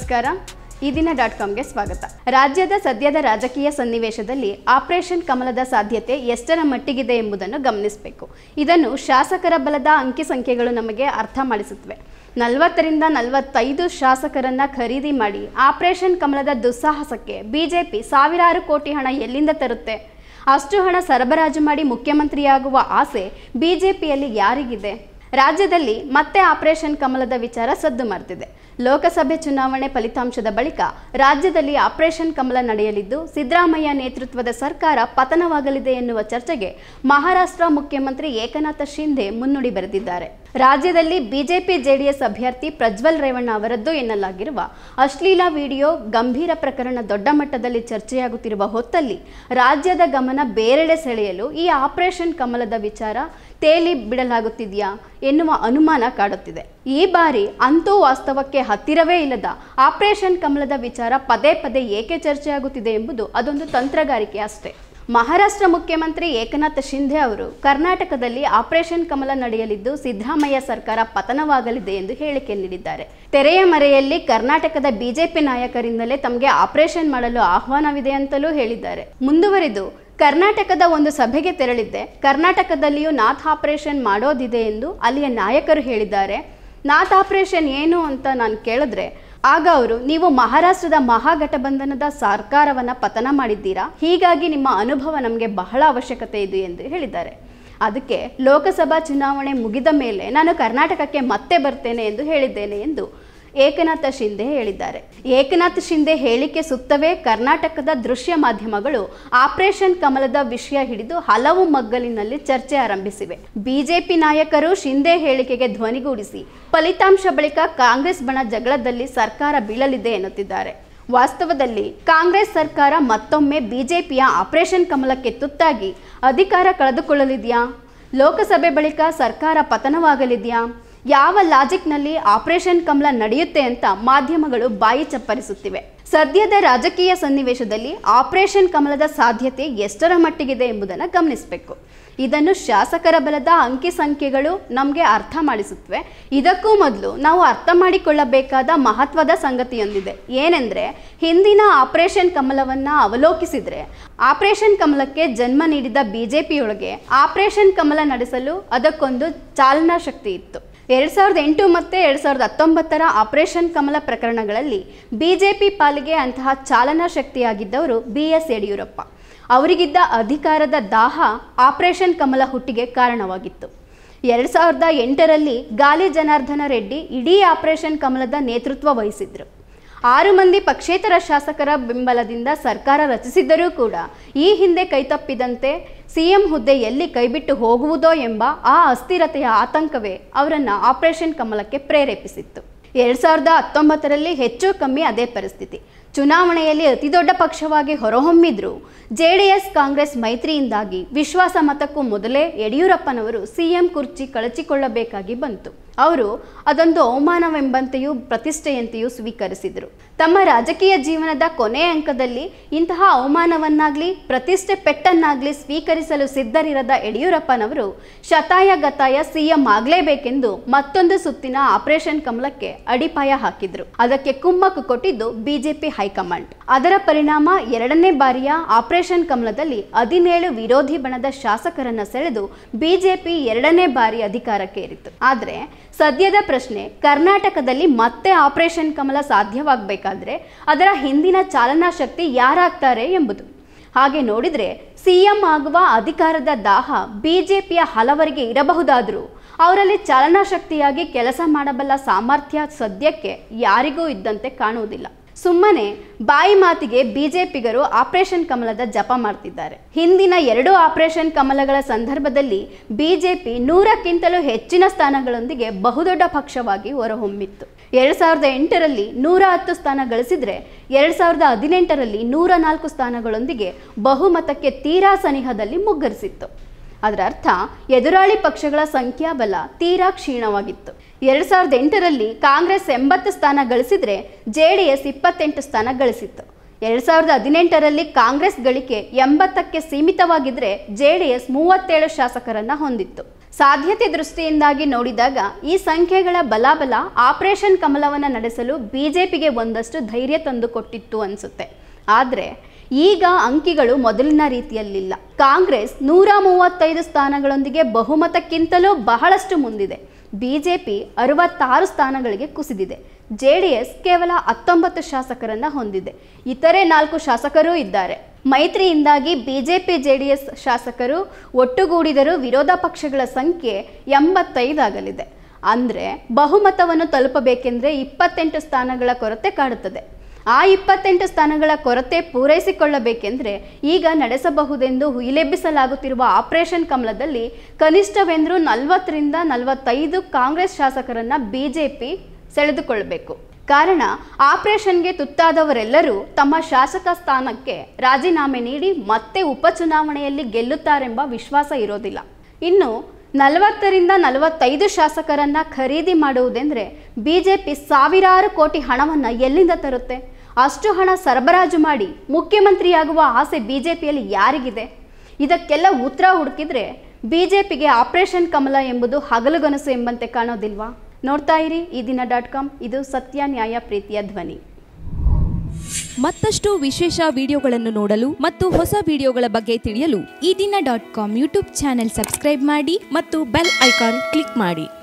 ನಮಸ್ಕಾರ. ಈ ದಿನ .comಗೆ ಸ್ವಾಗತ. ರಾಜ್ಯದ ಸದ್ಯದ ರಾಜಕೀಯ ಸನ್ನಿವೇಶದಲ್ಲಿ ಆಪರೇಷನ್ ಕಮಲದ ಸಾಧ್ಯತೆ ಎಷ್ಟರ ಮಟ್ಟಿಗಿದೆ ಎಂಬುದನ್ನು ಗಮನಿಸಬೇಕು. ಇದನ್ನು ಶಾಸಕರ ಬಲದ ಅಂಕಿ ಸಂಖ್ಯೆಗಳು ನಮಗೆ ಅರ್ಥ ಮಾಡಿಸುತ್ತವೆ. 40ರಿಂದ 45 ಶಾಸಕರನ್ನ ಖರೀದಿ ಮಾಡಿ ಆಪರೇಷನ್ ಕಮಲದ ದುಸ್ಸಾಹಸಕ್ಕೆ ಬಿಜೆಪಿ ಸಾವಿರಾರು ಕೋಟಿ ಹಣ ಎಲ್ಲಿಂದ ತರುತ್ತೆ? ಅಷ್ಟು ಹಣ ಸರಬರಾಜು ಮಾಡಿ ಮುಖ್ಯಮಂತ್ರಿಯಾಗುವ ಆಸೆ ಬಿಜೆಪಿಯಲ್ಲಿ ಯಾರಿಗಿದೆ? ರಾಜ್ಯದಲ್ಲಿ ಮತ್ತೆ ಆಪರೇಷನ್ ಕಮಲದ ವಿಚಾರ ಸದ್ದು ಮಾಡ್ತಿದೆ. ಲೋಕಸಭೆ ಚುನಾವಣೆ ಫಲಿತಾಂಶದ ಬಳಿಕ ರಾಜ್ಯದಲ್ಲಿ ಆಪರೇಷನ್ ಕಮಲ ನಡೆಯಲಿದ್ದು, ಸಿದ್ದರಾಮಯ್ಯ ನೇತೃತ್ವದ ಸರ್ಕಾರ ಪತನವಾಗಲಿದೆ ಎನ್ನುವ ಚರ್ಚೆಗೆ ಮಹಾರಾಷ್ಟ್ರ ಮುಖ್ಯಮಂತ್ರಿ ಏಕನಾಥ ಶಿಂದೆ ಮುನ್ನುಡಿ ಬರೆದಿದ್ದಾರೆ. ರಾಜ್ಯದಲ್ಲಿ ಬಿಜೆಪಿ ಜೆಡಿಎಸ್ ಅಭ್ಯರ್ಥಿ ಪ್ರಜ್ವಲ್ ರೇವಣ್ಣ ಅವರದ್ದು ಎನ್ನಲಾಗಿರುವ ಅಶ್ಲೀಲ ವಿಡಿಯೋ ಗಂಭೀರ ಪ್ರಕರಣ ದೊಡ್ಡ ಮಟ್ಟದಲ್ಲಿ ಚರ್ಚೆಯಾಗುತ್ತಿರುವ ಹೊತ್ತಲ್ಲಿ ರಾಜ್ಯದ ಗಮನ ಬೇರೆಡೆ ಸೆಳೆಯಲು ಈ ಆಪರೇಷನ್ ಕಮಲದ ವಿಚಾರ ತೇಲಿ ಬಿಡಲಾಗುತ್ತಿದೆಯಾ ಎನ್ನುವ ಅನುಮಾನ ಕಾಡುತ್ತಿದೆ. ಈ ಬಾರಿ ಅಂತೂ ವಾಸ್ತವಕ್ಕೆ ಹತ್ತಿರವೇ ಇಲ್ಲದ ಆಪರೇಷನ್ ಕಮಲದ ವಿಚಾರ ಪದೇ ಪದೇ ಏಕೆ ಚರ್ಚೆಯಾಗುತ್ತಿದೆ ಎಂಬುದು ಅದೊಂದು ತಂತ್ರಗಾರಿಕೆ ಅಷ್ಟೇ. ಮಹಾರಾಷ್ಟ್ರ ಮುಖ್ಯಮಂತ್ರಿ ಏಕನಾಥ ಶಿಂದೆ ಅವರು ಕರ್ನಾಟಕದಲ್ಲಿ ಆಪರೇಷನ್ ಕಮಲ ನಡೆಯಲಿದ್ದು, ಸಿದ್ದರಾಮಯ್ಯ ಸರ್ಕಾರ ಪತನವಾಗಲಿದೆ ಎಂದು ಹೇಳಿಕೆ ನೀಡಿದ್ದಾರೆ. ತೆರೆಯ ಮರೆಯಲ್ಲಿ ಕರ್ನಾಟಕದ ಬಿಜೆಪಿ ನಾಯಕರಿಂದಲೇ ತಮಗೆ ಆಪರೇಷನ್ ಮಾಡಲು ಆಹ್ವಾನವಿದೆ ಅಂತಲೂ ಹೇಳಿದ್ದಾರೆ. ಮುಂದುವರಿದು, ಕರ್ನಾಟಕದ ಒಂದು ಸಭೆಗೆ ತೆರಳಿದ್ದೆ, ಕರ್ನಾಟಕದಲ್ಲಿಯೂ ನಾಥ್ ಆಪರೇಷನ್ ಮಾಡೋದಿದೆ ಎಂದು ಅಲ್ಲಿಯ ನಾಯಕರು ಹೇಳಿದ್ದಾರೆ. ನಾಥ್ ಆಪರೇಷನ್ ಏನು ಅಂತ ನಾನು ಕೇಳಿದ್ರೆ ಆಗ ಅವರು, ನೀವು ಮಹಾರಾಷ್ಟ್ರದ ಮಹಾಗಠಬಂಧನದ ಸರ್ಕಾರವನ್ನು ಪತನ ಮಾಡಿದ್ದೀರಾ, ಹೀಗಾಗಿ ನಿಮ್ಮ ಅನುಭವ ನಮಗೆ ಬಹಳ ಅವಶ್ಯಕತೆ ಇದೆ ಎಂದು ಹೇಳಿದ್ದಾರೆ. ಅದಕ್ಕೆ ಲೋಕಸಭಾ ಚುನಾವಣೆ ಮುಗಿದ ಮೇಲೆ ನಾನು ಕರ್ನಾಟಕಕ್ಕೆ ಮತ್ತೆ ಬರ್ತೇನೆ ಎಂದು ಹೇಳಿದ್ದೇನೆ ಎಂದು ಏಕನಾಥ ಶಿಂದೆ ಹೇಳಿದ್ದಾರೆ. ಏಕನಾಥ್ ಶಿಂದೆ ಹೇಳಿಕೆ ಸುತ್ತವೇ ಕರ್ನಾಟಕದ ದೃಶ್ಯ ಮಾಧ್ಯಮಗಳು ಆಪರೇಷನ್ ಕಮಲದ ವಿಷಯ ಹಿಡಿದು ಹಲವು ಮಗ್ಗಲಿನಲ್ಲಿ ಚರ್ಚೆ ಆರಂಭಿಸಿವೆ. ಬಿಜೆಪಿ ನಾಯಕರು ಶಿಂದೆ ಹೇಳಿಕೆಗೆ ಧ್ವನಿಗೂಡಿಸಿ ಫಲಿತಾಂಶ ಬಳಿಕ ಕಾಂಗ್ರೆಸ್ ಬಣ ಜಗಳದಲ್ಲಿ ಸರ್ಕಾರ ಬೀಳಲಿದೆ ಎನ್ನುತ್ತಿದ್ದಾರೆ. ವಾಸ್ತವದಲ್ಲಿ ಕಾಂಗ್ರೆಸ್ ಸರ್ಕಾರ ಮತ್ತೊಮ್ಮೆ ಬಿಜೆಪಿಯ ಆಪರೇಷನ್ ಕಮಲಕ್ಕೆ ತುತ್ತಾಗಿ ಅಧಿಕಾರ ಕಳೆದುಕೊಳ್ಳಲಿದೆಯಾ? ಲೋಕಸಭೆ ಬಳಿಕ ಸರ್ಕಾರ ಪತನವಾಗಲಿದೆಯಾ? ಯಾವ ಲಾಜಿಕ್ನಲ್ಲಿ ಆಪರೇಷನ್ ಕಮಲ ನಡೆಯುತ್ತೆ ಅಂತ ಮಾಧ್ಯಮಗಳು ಬಾಯಿ ಚಪ್ಪರಿಸುತ್ತಿವೆ. ಸದ್ಯದ ರಾಜಕೀಯ ಸನ್ನಿವೇಶದಲ್ಲಿ ಆಪರೇಷನ್ ಕಮಲದ ಸಾಧ್ಯತೆ ಎಷ್ಟರ ಮಟ್ಟಿಗಿದೆ ಎಂಬುದನ್ನು ಗಮನಿಸಬೇಕು. ಇದನ್ನು ಶಾಸಕರ ಬಲದ ಅಂಕಿ ಸಂಖ್ಯೆಗಳು ನಮಗೆ ಅರ್ಥ ಮಾಡಿಸುತ್ತವೆ. ಇದಕ್ಕೂ ಮೊದಲು ನಾವು ಅರ್ಥ ಮಾಡಿಕೊಳ್ಳಬೇಕಾದ ಮಹತ್ವದ ಸಂಗತಿಯೊಂದಿದೆ. ಏನೆಂದರೆ, ಹಿಂದಿನ ಆಪರೇಷನ್ ಕಮಲವನ್ನು ಅವಲೋಕಿಸಿದರೆ ಆಪರೇಷನ್ ಕಮಲಕ್ಕೆ ಜನ್ಮ ನೀಡಿದ ಬಿಜೆಪಿಯೊಳಗೆ ಆಪರೇಷನ್ ಕಮಲ ನಡೆಸಲು ಅದಕ್ಕೊಂದು ಚಾಲನಾ ಶಕ್ತಿ ಇತ್ತು. 2008 ಮತ್ತು 2019ರ ಆಪರೇಷನ್ ಕಮಲ ಪ್ರಕರಣಗಳಲ್ಲಿ ಬಿಜೆಪಿ ಪಾಲಿಗೆ ಅಂತಹ ಚಾಲನಾ ಶಕ್ತಿಯಾಗಿದ್ದವರು BS ಯಡಿಯೂರಪ್ಪ. ಅವರಿಗಿದ್ದ ಅಧಿಕಾರದ ದಾಹ ಆಪರೇಷನ್ ಕಮಲ ಹುಟ್ಟಿಗೆ ಕಾರಣವಾಗಿತ್ತು. 2008ರಲ್ಲಿ ಗಾಲಿ ಜನಾರ್ದನ ರೆಡ್ಡಿ ಇಡೀ ಆಪರೇಷನ್ ಕಮಲದ ನೇತೃತ್ವ ವಹಿಸಿದ್ರು. 6 ಮಂದಿ ಪಕ್ಷೇತರ ಶಾಸಕರ ಬೆಂಬಲದಿಂದ ಸರ್ಕಾರ ರಚಿಸಿದ್ದರೂ ಕೂಡ ಈ ಹಿಂದೆ ಕೈತಪ್ಪಿದಂತೆ ಸಿಎಂ ಹುದ್ದೆ ಎಲ್ಲಿ ಕೈಬಿಟ್ಟು ಹೋಗುವುದೋ ಎಂಬ ಆ ಅಸ್ಥಿರತೆಯ ಆತಂಕವೇ ಅವರನ್ನು ಆಪರೇಷನ್ ಕಮಲಕ್ಕೆ ಪ್ರೇರೇಪಿಸಿತ್ತು. 2019ರಲ್ಲಿ ಹೆಚ್ಚು ಕಮ್ಮಿ ಅದೇ ಪರಿಸ್ಥಿತಿ. ಚುನಾವಣೆಯಲ್ಲಿ ಅತಿದೊಡ್ಡ ಪಕ್ಷವಾಗಿ ಹೊರಹೊಮ್ಮಿದ್ರು JDS ಕಾಂಗ್ರೆಸ್ ಮೈತ್ರಿಯಿಂದಾಗಿ ವಿಶ್ವಾಸ ಮತಕ್ಕೂ ಮೊದಲೇ ಯಡಿಯೂರಪ್ಪನವರು ಸಿಎಂ ಕುರ್ಚಿ ಕಳಚಿಕೊಳ್ಳಬೇಕಾಗಿ ಬಂತು. ಅವರು ಅದೊಂದು ಅವಮಾನವೆಂಬಂತೆಯೂ ಪ್ರತಿಷ್ಠೆಯಂತೆಯೂ ಸ್ವೀಕರಿಸಿದರು. ತಮ್ಮ ರಾಜಕೀಯ ಜೀವನದ ಕೊನೆಯ ಅಂಕದಲ್ಲಿ ಇಂತಹ ಅವಮಾನವನ್ನಾಗಲಿ ಪ್ರತಿಷ್ಠೆ ಪೆಟ್ಟನ್ನಾಗಲಿ ಸ್ವೀಕರಿಸಲು ಸಿದ್ಧರಿರದ ಯಡಿಯೂರಪ್ಪನವರು ಶತಾಯ ಗತಾಯ ಸಿಎಂ ಆಗಲೇಬೇಕೆಂದು ಮತ್ತೊಂದು ಸುತ್ತಿನ ಆಪರೇಷನ್ ಕಮಲಕ್ಕೆ ಅಡಿಪಾಯ ಹಾಕಿದ್ರು. ಅದಕ್ಕೆ ಕುಮ್ಮಕ್ಕು ಕೊಟ್ಟಿದ್ದು ಬಿಜೆಪಿ ಹೈಕಮಾಂಡ್. ಅದರ ಪರಿಣಾಮ 2ನೇ ಬಾರಿಯ ಆಪರೇಷನ್ ಕಮಲದಲ್ಲಿ 17 ವಿರೋಧಿ ಬಣದ ಶಾಸಕರನ್ನ ಸೆಳೆದು ಬಿಜೆಪಿ 2ನೇ ಬಾರಿ ಅಧಿಕಾರಕ್ಕೆ ಏರಿತು. ಆದರೆ ಸದ್ಯದ ಪ್ರಶ್ನೆ, ಕರ್ನಾಟಕದಲ್ಲಿ ಮತ್ತೆ ಆಪರೇಷನ್ ಕಮಲ ಸಾಧ್ಯವಾಗಬೇಕಾದ್ರೆ ಅದರ ಹಿಂದಿನ ಚಾಲನಾ ಶಕ್ತಿ ಯಾರಾಗ್ತಾರೆ ಎಂಬುದು. ಹಾಗೆ ನೋಡಿದರೆ ಸಿಎಂ ಆಗುವ ಅಧಿಕಾರದ ದಾಹ ಬಿಜೆಪಿಯ ಹಲವರಿಗೆ ಇರಬಹುದಾದರೂ ಅವರಲ್ಲಿ ಚಾಲನಾ ಶಕ್ತಿಯಾಗಿ ಕೆಲಸ ಮಾಡಬಲ್ಲ ಸಾಮರ್ಥ್ಯ ಸದ್ಯಕ್ಕೆ ಯಾರಿಗೂ ಇದ್ದಂತೆ ಕಾಣುವುದಿಲ್ಲ. ಸುಮ್ಮನೆ ಬಾಯಿ ಮಾತಿಗೆ ಬಿಜೆಪಿಗರು ಆಪರೇಷನ್ ಕಮಲದ ಜಪ ಮಾಡ್ತಿದ್ದಾರೆ. ಹಿಂದಿನ 2 ಆಪರೇಷನ್ ಕಮಲಗಳ ಸಂದರ್ಭದಲ್ಲಿ ಬಿಜೆಪಿ 100ಕ್ಕಿಂತಲೂ ಹೆಚ್ಚಿನ ಸ್ಥಾನಗಳೊಂದಿಗೆ ಬಹುದೊಡ್ಡ ಪಕ್ಷವಾಗಿ ಹೊರಹೊಮ್ಮಿತ್ತು. 2008ರಲ್ಲಿ 110 ಸ್ಥಾನ ಗಳಿಸಿದರೆ 2018ರಲ್ಲಿ 104 ಸ್ಥಾನಗಳೊಂದಿಗೆ ಬಹುಮತಕ್ಕೆ ತೀರಾ ಸನಿಹದಲ್ಲಿ ಮುಗ್ಗರಿಸಿತ್ತು. ಅದರ ಅರ್ಥ ಎದುರಾಳಿ ಪಕ್ಷಗಳ ಸಂಖ್ಯಾಬಲ ತೀರಾ ಕ್ಷೀಣವಾಗಿತ್ತು. 2008ರಲ್ಲಿ ಕಾಂಗ್ರೆಸ್ 80 ಸ್ಥಾನ ಗಳಿಸಿದರೆ JDS 28 ಸ್ಥಾನ ಗಳಿಸಿತ್ತು. 2018ರಲ್ಲಿ ಕಾಂಗ್ರೆಸ್ ಗಳಿಕೆ 80ಕ್ಕೆ ಸೀಮಿತವಾಗಿದ್ದರೆ JDS 37 ಶಾಸಕರನ್ನ ಹೊಂದಿತ್ತು. ಸಾಧ್ಯತೆ ದೃಷ್ಟಿಯಿಂದಾಗಿ ನೋಡಿದಾಗ ಈ ಸಂಖ್ಯೆಗಳ ಬಲಾಬಲ ಆಪರೇಷನ್ ಕಮಲವನ್ನು ನಡೆಸಲು ಬಿಜೆಪಿಗೆ ಒಂದಷ್ಟು ಧೈರ್ಯ ತಂದು ಕೊಟ್ಟಿತ್ತು ಅನಿಸುತ್ತೆ. ಆದರೆ ಈಗ ಅಂಕಿಗಳು ಮೊದಲಿನ ರೀತಿಯಲ್ಲಿಲ್ಲ. ಕಾಂಗ್ರೆಸ್ 135 ಸ್ಥಾನಗಳೊಂದಿಗೆ ಬಹುಮತಕ್ಕಿಂತಲೂ ಬಹಳಷ್ಟು ಮುಂದಿದೆ. ಬಿಜೆಪಿ 66 ಸ್ಥಾನಗಳಿಗೆ ಕುಸಿದಿದೆ. ಜೆಡಿಎಸ್ ಕೇವಲ 19 ಶಾಸಕರನ್ನು ಹೊಂದಿದೆ. ಇತರೆ 4 ಶಾಸಕರೂ ಇದ್ದಾರೆ. ಮೈತ್ರಿಯಿಂದಾಗಿ ಬಿಜೆಪಿ ಜೆಡಿಎಸ್ ಶಾಸಕರು ಒಟ್ಟುಗೂಡಿದರೂ ವಿರೋಧ ಪಕ್ಷಗಳ ಸಂಖ್ಯೆ 85 ಆಗಲಿದೆ. ಅಂದರೆ ಬಹುಮತವನ್ನು ತಲುಪಬೇಕೆಂದರೆ 28 ಸ್ಥಾನಗಳ ಕೊರತೆ ಕಾಡುತ್ತದೆ. ಆ 28 ಸ್ಥಾನಗಳ ಕೊರತೆ ಪೂರೈಸಿಕೊಳ್ಳಬೇಕೆಂದರೆ ಈಗ ನಡೆಸಬಹುದೆಂದು ಹುಯಿಲೆಬ್ಬಿಸಲಾಗುತ್ತಿರುವ ಆಪರೇಷನ್ ಕಮಲದಲ್ಲಿ ಕನಿಷ್ಠವೆಂದರೂ 40ರಿಂದ 45 ಕಾಂಗ್ರೆಸ್ ಶಾಸಕರನ್ನು ಬಿಜೆಪಿ ಸೆಳೆದುಕೊಳ್ಳಬೇಕು. ಕಾರಣ ಆಪರೇಷನ್ಗೆ ತುತ್ತಾದವರೆಲ್ಲರೂ ತಮ್ಮ ಶಾಸಕ ಸ್ಥಾನಕ್ಕೆ ರಾಜೀನಾಮೆ ನೀಡಿ ಮತ್ತೆ ಉಪಚುನಾವಣೆಯಲ್ಲಿ ಗೆಲ್ಲುತ್ತಾರೆಂಬ ವಿಶ್ವಾಸ ಇರೋದಿಲ್ಲ. ಇನ್ನು 40ರಿಂದ 45 ಶಾಸಕರನ್ನು ಖರೀದಿ ಮಾಡುವುದೆಂದರೆ ಬಿಜೆಪಿ ಸಾವಿರಾರು ಕೋಟಿ ಹಣವನ್ನು ಎಲ್ಲಿಂದ ತರುತ್ತೆ? ಅಷ್ಟು ಹಣ ಸರಬರಾಜು ಮಾಡಿ ಮುಖ್ಯಮಂತ್ರಿಯಾಗುವ ಆಸೆ ಬಿಜೆಪಿಯಲ್ಲಿ ಯಾರಿಗಿದೆ? ಇದಕ್ಕೆಲ್ಲ ಉತ್ತರ ಹುಡುಕಿದ್ರೆ ಬಿಜೆಪಿಗೆ ಆಪರೇಷನ್ ಕಮಲ ಎಂಬುದು ಹಗಲುಗನಸು ಎಂಬಂತೆ ಕಾಣೋದಿಲ್ವಾ? ನೋಡ್ತಾ ಇರಿ ಈ ದಿನ.com. ಇದು ಸತ್ಯ, ನ್ಯಾಯ, ಪ್ರೀತಿಯ ಧ್ವನಿ. ಮತ್ತಷ್ಟು ವಿಶೇಷ ವಿಡಿಯೋಗಳನ್ನು ನೋಡಲು ಮತ್ತು ಹೊಸ ವಿಡಿಯೋಗಳ ಬಗ್ಗೆ ತಿಳಿಯಲು ಈ ದಿನ.com ಯೂಟ್ಯೂಬ್ ಚಾನೆಲ್ ಸಬ್ಸ್ಕ್ರೈಬ್ ಮಾಡಿ ಮತ್ತು ಬೆಲ್ ಐಕಾನ್ ಕ್ಲಿಕ್ ಮಾಡಿ.